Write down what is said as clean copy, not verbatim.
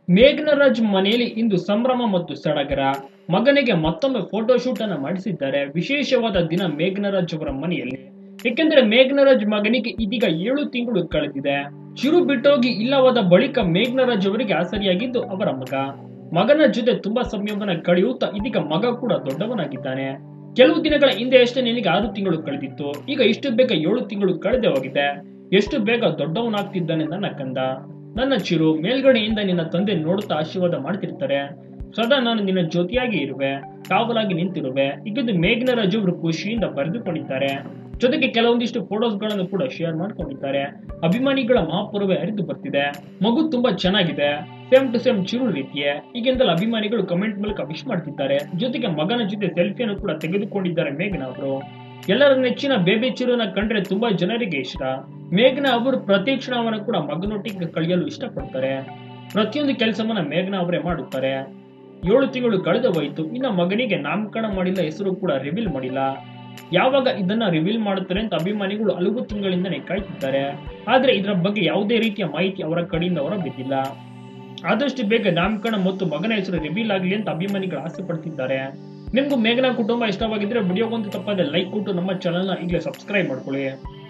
ಮೇಘನರಾಜ್ ಮನೆಯಲ್ಲಿ ಇಂದು ಸಂಭ್ರಮ ಮತ್ತು ಸಡಗರ. ಮಗನಿಗೆ ಮತ್ತೊಮ್ಮೆ ಫೋಟೋಶೂಟ್ ಅನ್ನು ಮಾಡಿಸಿದ್ದಾರೆ. ವಿಶೇಷವಾದ ದಿನ ಮೇಘನರಾಜ್ ಅವರ ಮನೆಯಲ್ಲಿ. ಏಕೆಂದರೆ ಮೇಘನರಾಜ್ ಮಗನಿಗೆ ಇದೀಗ 7 ತಿಂಗಳು ಕಳೆದಿದೆ. ಚಿರು ಬಿಟ್ಟೋಗಿ ಇಲ್ಲವಾದ ಬಳಿಕ ಮೇಘನರಾಜ್ ಅವರಿಗೆ ಆಸರಿಯಾಗಿದ್ದು ಅವರ ಮಗನ ಜೊತೆ ತುಂಬಾ ಸಮಯವನ್ನ ಕಳೆಯುತ್ತಾ ಇದೀಗ ಮಗ ಕೂಡ ದೊಡ್ಡವನಾಗಿದ್ದಾನೆ. ಕೆಲವು ದಿನಗಳ ಹಿಂದೆ ಅಷ್ಟೇ ನಿನಗೆ 6 ತಿಂಗಳು ಕಳೆದಿತ್ತು. ಈಗ ಇಷ್ಟು ಬೇಗ 7 ತಿಂಗಳು ಕಳೆದೇ ಹೋಗಿದೆ. ಎಷ್ಟು ಬೇಗ ದೊಡ್ಡವನಾಗ್ತಿದ್ದಾನೆ ನನ್ನ ಕಂದ. ನನ್ನ ಚಿರು, ಮೇಲ್ಗಡೆಯಿಂದ ನಿನ್ನ ತಂದೆ ನೋಡುತ್ತಾ ಆಶೀರ್ವಾದ ಮಾಡ್ತಿರ್ತಾರೆ. ಸದಾ ನಾನು ನಿನ್ನ ಜೊತೆಯಾಗಿ ಇರುವೆ, ಕಾವಲಾಗಿ ನಿಂತಿರುವೆ. ಈಗಿದ್ದು ಮೇಘನರಾಜ್ ಅವರು ಖುಷಿಯಿಂದ ಬರೆದುಕೊಂಡಿದ್ದಾರೆ. ಜೊತೆಗೆ ಕೆಲವೊಂದಿಷ್ಟು ಫೋಟೋಸ್ ಗಳನ್ನು ಕೂಡ ಶೇರ್ ಮಾಡ್ಕೊಂಡಿದ್ದಾರೆ. ಅಭಿಮಾನಿಗಳ ಮಹಾಪೂರ್ವೇ ಹರಿದು ಬರ್ತಿದೆ. ಮಗು ತುಂಬಾ ಚೆನ್ನಾಗಿದೆ, ಸೇಮ್ ಟು ಸೇಮ್ ಚಿರು ರೀತಿಯೇ. ಈಗಿಂದಲೂ ಅಭಿಮಾನಿಗಳು ಕಮೆಂಟ್ ಮೂಲಕ ವಿಶ್ ಮಾಡ್ತಿದ್ದಾರೆ. ಜೊತೆಗೆ ಮಗನ ಜೊತೆ ಸೆಲ್ಫಿಯನ್ನು ಕೂಡ ತೆಗೆದುಕೊಂಡಿದ್ದಾರೆ ಮೇಘನಾ ಅವರು. ಎಲ್ಲರ ನೆಚ್ಚಿನ ಬೇಬಿ ಚಿರುನ ಕಂಡ್ರೆ ತುಂಬಾ ಜನರಿಗೆ ಇಷ್ಟ. ಮೇಘನಾ ಅವರು ಪ್ರತಿ ಕ್ಷಣವನ್ನು ಕೂಡ ಮಗನೊಟ್ಟಿಗೆ ಕಳೆಯಲು ಇಷ್ಟಪಡ್ತಾರೆ. ಪ್ರತಿಯೊಂದು ಕೆಲಸವನ್ನ ಮೇಘನಾ ಅವರೇ ಮಾಡುತ್ತಾರೆ. 7 ತಿಂಗಳು ಕಳೆದು ಹೋಯಿತು, ಇನ್ನ ಮಗನಿಗೆ ನಾಮಕರಣ ಮಾಡಿಲ್ಲ, ಹೆಸರು ಕೂಡ ರಿವೀಲ್ ಮಾಡಿಲ್ಲ. ಯಾವಾಗ ಇದನ್ನ ರಿವೀಲ್ ಮಾಡುತ್ತಾರೆ ಅಂತ ಅಭಿಮಾನಿಗಳು ಹಲವು ತಿಂಗಳಿಂದನೇ ಕಾಯ್ತಿದ್ದಾರೆ. ಆದ್ರೆ ಇದರ ಬಗ್ಗೆ ಯಾವುದೇ ರೀತಿಯ ಮಾಹಿತಿ ಅವರ ಕಡೆಯಿಂದ ಹೊರಬಿದ್ದಿಲ್ಲ. ಆದಷ್ಟು ಬೇಗ ನಾಮಕರಣ ಮತ್ತು ಮಗನ ಹೆಸರು ರಿವೀಲ್ ಆಗಲಿ ಅಂತ ಅಭಿಮಾನಿಗಳು ಆಸೆ ಪಡ್ತಿದ್ದಾರೆ. ನಿಮ್ಗೂ ಮೇಘನಾ ಕುಟುಂಬ ಇಷ್ಟವಾಗಿದ್ರೆ ವಿಡಿಯೋಗೊಂದು ತಪ್ಪದೆ ಲೈಕ್ ಕೊಟ್ಟು ನಮ್ಮ ಚಾನೆಲ್ನ ಈಗಲೇ ಸಬ್ಸ್ಕ್ರೈಬ್ ಮಾಡ್ಕೊಳ್ಳಿ.